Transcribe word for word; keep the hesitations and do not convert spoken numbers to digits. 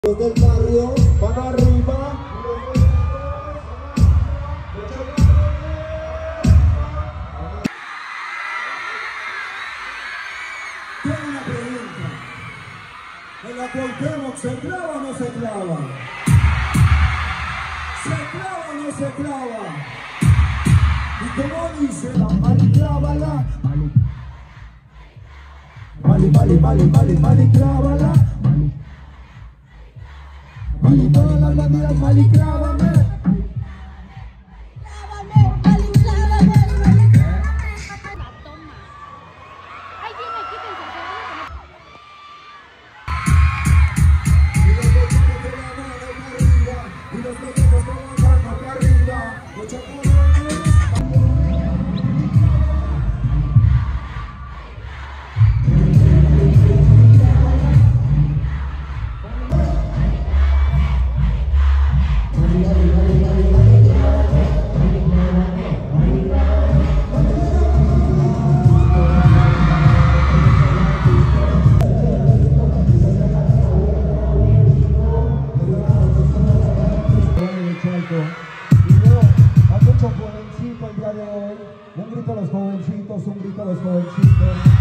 Los del barrio van arriba. Tengo una pregunta. ¿En la Cuauhtémoc se clava o no se clava? ¿Se clava o no se clava? Y como dice la Mali, clávala. Mali, Mali, Mali, Mali, Mali, clávala. Mali, todas las banderas, Mali, clávame. A muchos jovencitos el día de hoy, un grito a los jovencitos, un grito a los jovencitos.